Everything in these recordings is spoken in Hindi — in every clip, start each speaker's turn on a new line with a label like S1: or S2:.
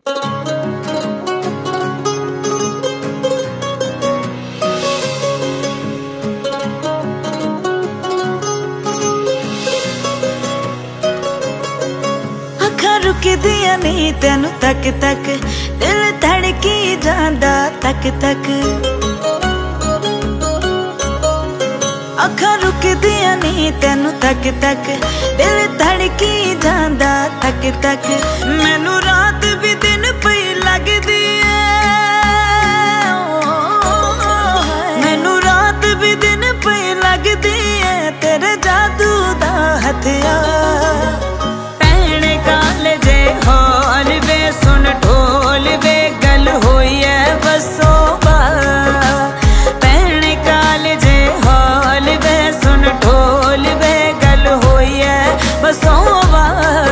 S1: रुकदियां नहीं तेनू तक तक, दिल धड़की जांदा तक तक। अखां रुकदियां नहीं तेनू तक तक, दिल धड़की जांदा तक तक। मैनू रात भी दिन पई लगदी है, मैनू रात भी दिन पई लगदी है, तेरे जादू दा हथियार। होल वे सुन ढोल वे गल होई है बसोबा, भैने कालजे होल वे सुन ढोल वे गल होई है बसोबा।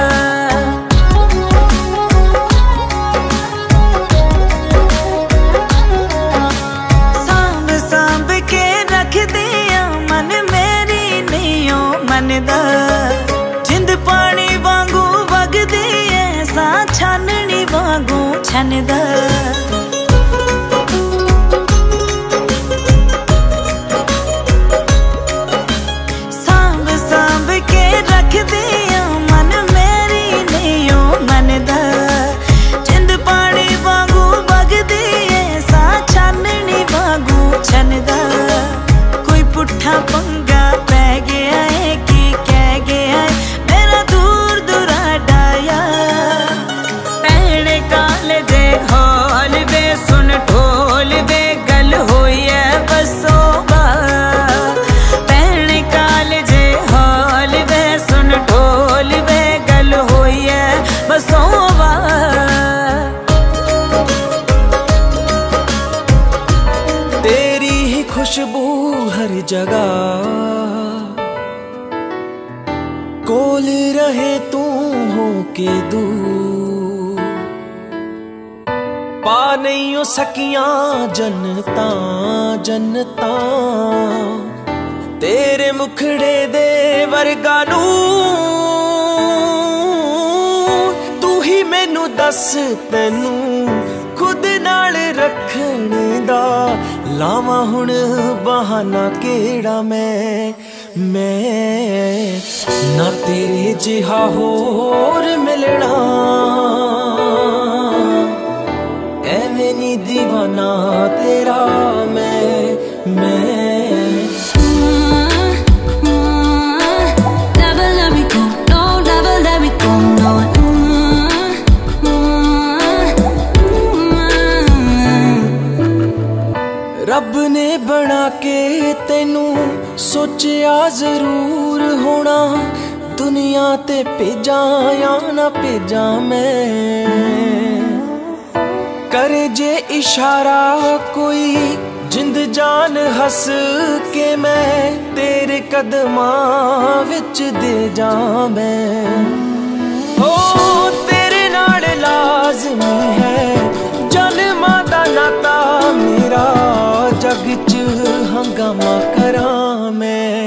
S1: सांभ सांभ के रख दिया मन मेरी नहीं मनदा, जिंद पानी वांगू वगदी छाननी वांगू छनदा। सांभ सांभ के रख दिया मन मेरी नहीं मनदा, जिंद पानी वांगू वगदी सा छाननी वांगू छनदा। कोई पुट्ठा पंगा पै गया है कि कह गया है मेरा दूर दुराडा यार। कालजे होल वे सुन ढोल वे गल होई है बसोबा, भैने कालजे होल वे सुन ढोल वे गल होई है बसोबा।
S2: तेरी ही खुशबू हर जगह, कोल रहे तू हो के दूर। पा नहीं हो सकियां जन्नता जन्नता, तेरे मुखड़े दे वर्गा नूर। तू ही मैनू दस तैनू खुद नाल रखण दा, लावां हुण बहाना केड़ा मैं ना तेरे जिहा होर मिलना। ऐवें नी दीवाना तेरा मैं
S3: Never let me go, no, never let me go, no.
S2: रब ने बना के तेनू सोचिया जरूर होना, दुनिया ते भेजा या ना भेजा मैं। करे जे इशारा कोई जिंद जान हस के, मैं तेरे कदमां विच दे जा मैं। हो तेरे नाल लाज़मी है जन्मां दा नाता मेरा, जग च हंगामा करां मैं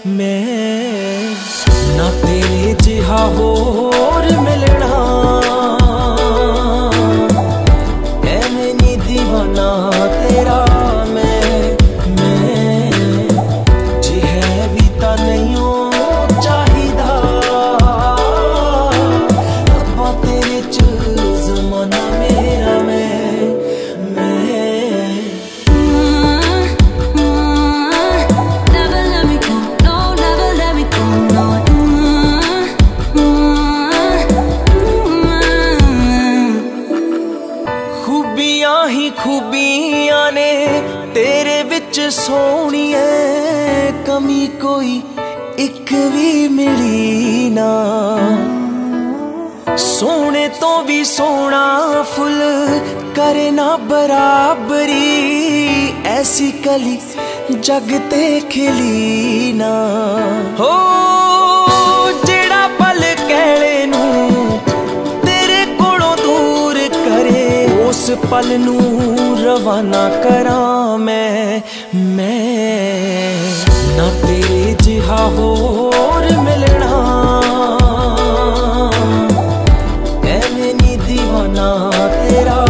S2: ना तेरे जिहा होर मिलना। ऐवें नी दीवाना तेरा मैं जी है भी तां नहीं हो चाहिदा। अब्बा तेरे च ज़माना मेरा मैं
S3: Never let me go, no, never let me go, no.
S2: खूबियां ही खूबियां ने तेरे विच सोहणिए, कमी कोई एक भी मिली ना। सोने तो भी सोना फुल करे ना बराबरी, ऐसी कली जग ते खिली ना। हो जेड़ा पल कहले नू तेरे कोलों दूर करे, उस पल नू रवाना करां मैं ना तेरे जिहा होर मिलना। ऐवें नी दीवाना तेरा